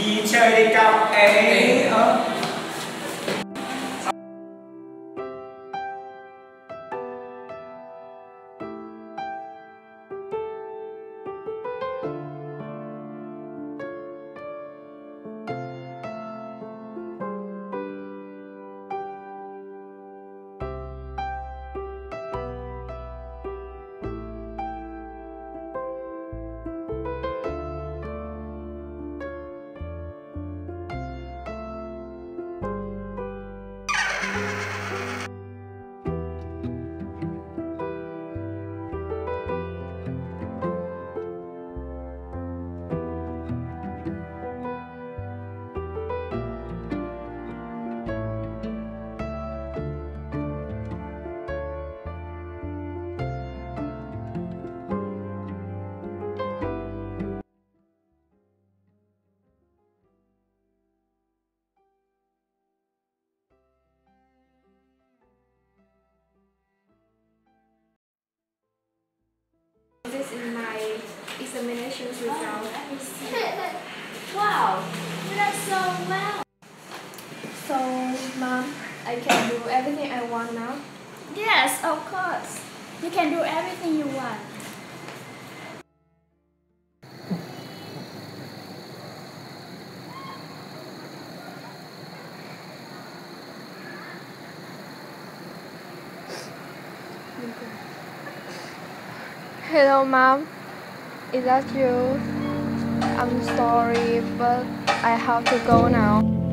Đi chơi đi cậu ấy. This is my examination result. Wow, you done so well. So, Mom, I can do everything I want now? Yes, of course. You can do everything you want. Hello, Mom. Is that you? I'm sorry, but I have to go now.